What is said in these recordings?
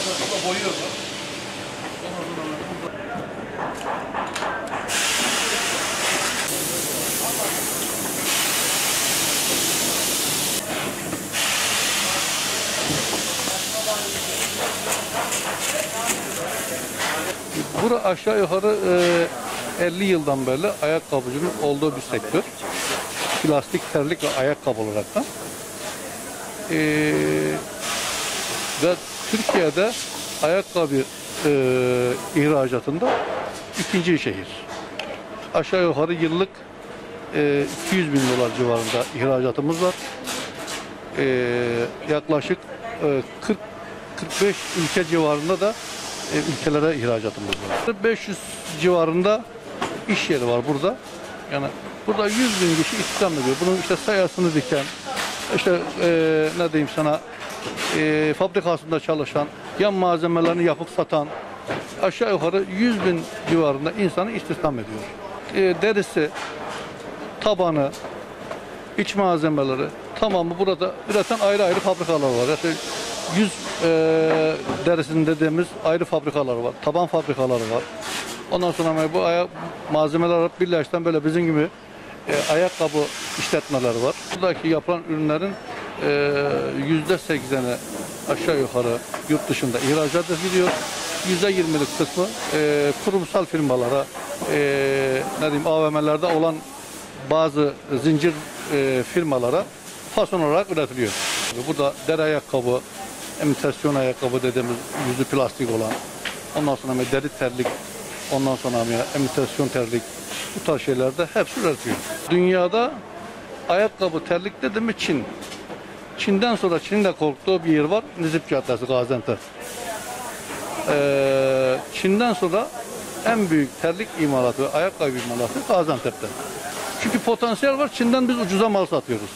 Bura aşağı yukarı 50 yıldan beri ayakkabıcının olduğu bir sektör. Plastik, terlik ve ayakkabı olaraktan. Ve Türkiye'de ayakkabı ihracatında ikinci şehir. Aşağı yukarı yıllık 200 bin dolar civarında ihracatımız var. Yaklaşık 40-45 ülke civarında da ülkelere ihracatımız var. 500 civarında iş yeri var burada. Yani burada 100 bin kişi istihdam ediyor. Bunun işte sayasını diken, işte ne diyeyim sana, fabrikasında çalışan, yan malzemelerini yapıp satan, aşağı yukarı 100 bin civarında insanı istihdam ediyor. Derisi, tabanı, iç malzemeleri tamamı burada üreten ayrı ayrı fabrikalar var. Yani 100 derisinin dediğimiz ayrı fabrikalar var, taban fabrikaları var. Ondan sonra bu malzemeler birleşten böyle bizim gibi ayakkabı işletmeleri var. Buradaki yapılan ürünlerin %80'i aşağı yukarı yurt dışında ihracat ediliyor. %20'lik kısmı kurumsal firmalara, ne diyeyim, AVM'lerde olan bazı zincir firmalara fason olarak üretiliyor. Burada deri ayakkabı, imitasyon ayakkabı dediğimiz yüzü plastik olan, ondan sonra deri terlik, ondan sonra imitasyon terlik, bu tarz şeylerde hepsi üretiyor. Dünyada ayakkabı, terlik dedi mi Çin. Çin'den sonra Çin'in de korktuğu bir yer var, Nizip Caddesi, Gaziantep. Çin'den sonra en büyük terlik imalatı ve ayakkabı imalatı Gaziantep'te. Çünkü potansiyel var, Çin'den biz ucuza mal satıyoruz.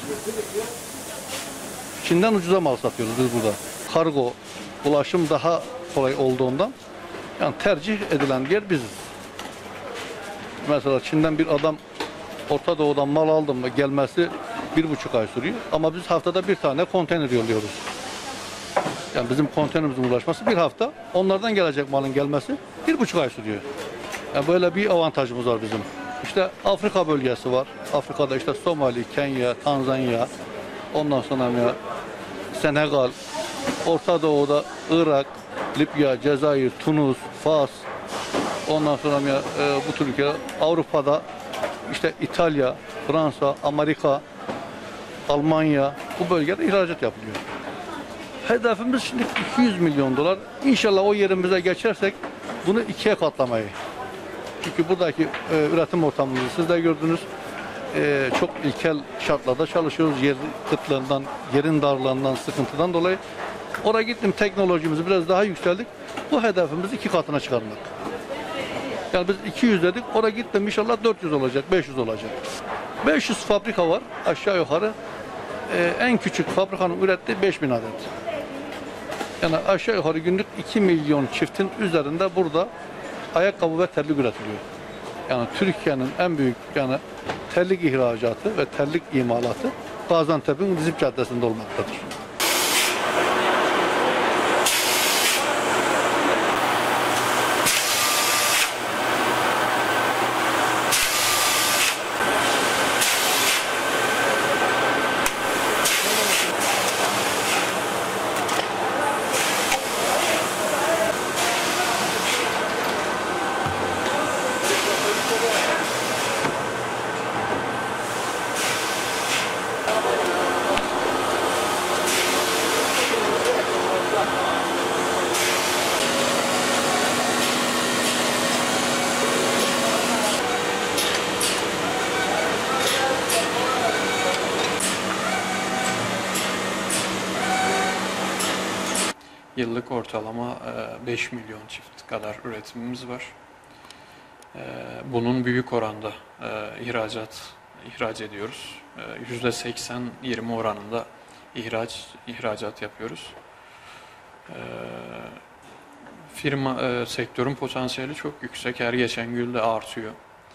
Çin'den ucuza mal satıyoruz biz burada. Kargo, ulaşım daha kolay olduğundan yani tercih edilen yer biziz. Mesela Çin'den bir adam Orta Doğu'dan mal aldım mı gelmesi 1,5 ay sürüyor. Ama biz haftada bir tane konteyner yolluyoruz. Yani bizim konteynerimizin ulaşması bir hafta. Onlardan gelecek malın gelmesi 1,5 ay sürüyor. Yani böyle bir avantajımız var bizim. İşte Afrika bölgesi var. Afrika'da işte Somali, Kenya, Tanzanya, ondan sonra Senegal, Orta Doğu'da Irak, Libya, Cezayir, Tunus, Fas, ondan sonra bu tür ülkeler, Avrupa'da işte İtalya, Fransa, Amerika, Almanya, bu bölgede ihracat yapılıyor. Hedefimiz şimdi 200 milyon dolar. İnşallah o yerimize geçersek bunu ikiye katlamayı. Çünkü buradaki üretim ortamımızı siz de gördünüz. Çok ilkel şartlarda çalışıyoruz. Yer kıtlığından, yerin darlığından, sıkıntıdan dolayı. Oraya gittim, teknolojimizi biraz daha yükseldik. Bu hedefimiz 2 katına çıkarmak. Yani biz 200 dedik, oraya gittim inşallah 400 olacak, 500 olacak. 500 fabrika var aşağı yukarı. En küçük fabrikanın ürettiği 5000 adet. Yani aşağı yukarı günlük 2 milyon çiftin üzerinde burada ayakkabı ve terlik üretiliyor. Yani Türkiye'nin en büyük terlik ihracatı ve terlik imalatı Gaziantep'in Nizip Caddesi'nde olmaktadır. Yıllık ortalama 5 milyon çift kadar üretimimiz var. Bunun büyük oranda ihraç ediyoruz. %80-20 oranında ihracat yapıyoruz. Sektörün potansiyeli çok yüksek. Her geçen gün de artıyor.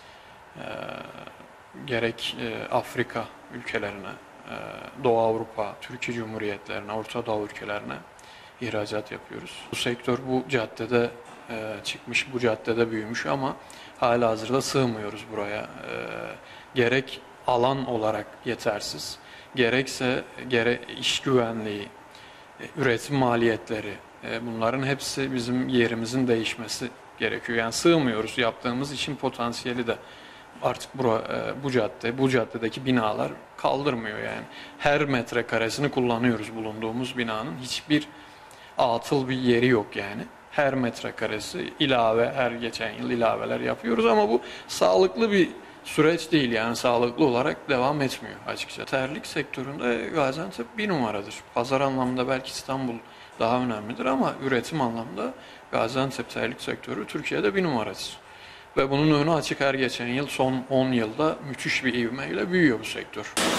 Gerek Afrika ülkelerine, Doğu Avrupa, Türkiye Cumhuriyetlerine, Orta Doğu ülkelerine ihracat yapıyoruz. Bu sektör bu caddede çıkmış, bu caddede büyümüş ama halihazırda sığmıyoruz buraya. Gerek alan olarak yetersiz, gerekse iş güvenliği, üretim maliyetleri, bunların hepsi bizim yerimizin değişmesi gerekiyor. Yani sığmıyoruz, yaptığımız işin potansiyeli de artık bu caddedeki binalar kaldırmıyor yani. Her metrekaresini kullanıyoruz bulunduğumuz binanın. Hiçbir atıl bir yeri yok yani. Her metrekaresi ilave, her geçen yıl ilaveler yapıyoruz ama bu sağlıklı bir süreç değil yani sağlıklı olarak devam etmiyor açıkçası. Terlik sektöründe Gaziantep bir numaradır. Pazar anlamında belki İstanbul daha önemlidir ama üretim anlamında Gaziantep terlik sektörü Türkiye'de bir numaradır. Ve bunun önü açık, her geçen yıl son 10 yılda müthiş bir ivmeyle büyüyor bu sektör.